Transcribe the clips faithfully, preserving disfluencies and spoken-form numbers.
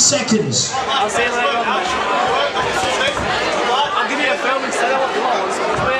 seconds. I'll see you later on. I'll give you a film instead of what you want.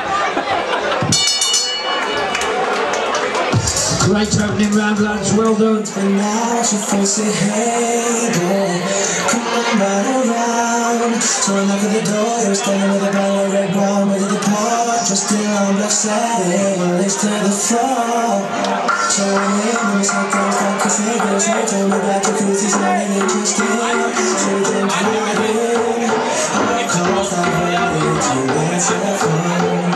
Great opening round, lads. Well done. And now she forces it, hey, boy, come on right around. So I knock at the door, you're standing with a bottle of red wine, ready to pour, just still on black satin, legs to the floor. So I'm in, when it's like girls start kissing, girls say, tell me about your cooties, nothing interesting. So you didn't hide it, all calls I heard it, you answer the phone.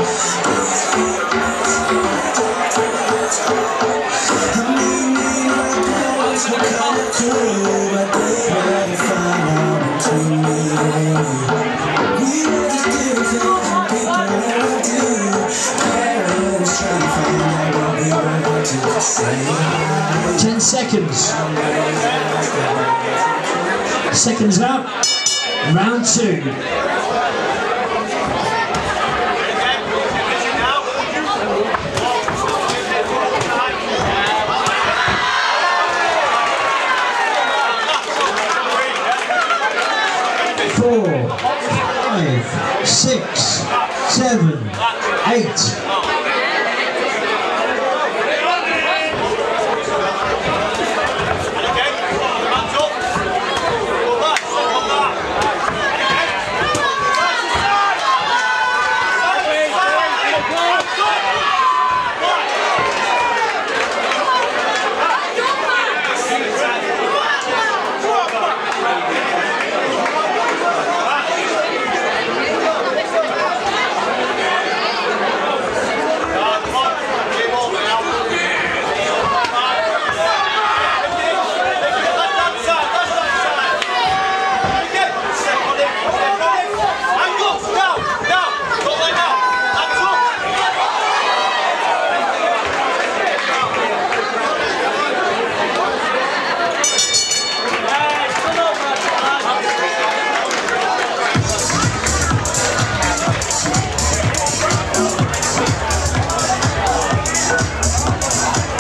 Ten seconds. Seconds out. Round two. Four, five, six, seven, eight,